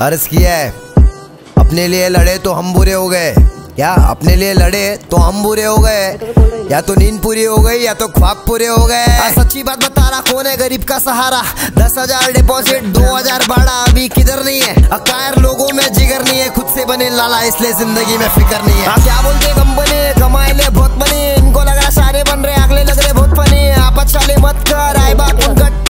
अर्ज किया है, अपने लिए लड़े तो हम बुरे हो गए। क्या अपने लिए लड़े तो हम बुरे हो गए? या तो नींद पूरी हो गई या तो ख्वाब पूरे हो गए। सच्ची बात बता रहा, कौन है गरीब का सहारा? 10,000 डिपॉजिट 2,000 भाड़ा, अभी किधर नहीं है। अकायर लोगों में जिगर नहीं है, खुद से बने लाला इसलिए जिंदगी में फिक्र नहीं है। क्या बोलते कंपनी कमाए ले बहुत बनी, इनको लग रहा सारे बन रहे, अगले लग रहे बहुत फनी। आप अच्छा ले मत कर, आए बात उनका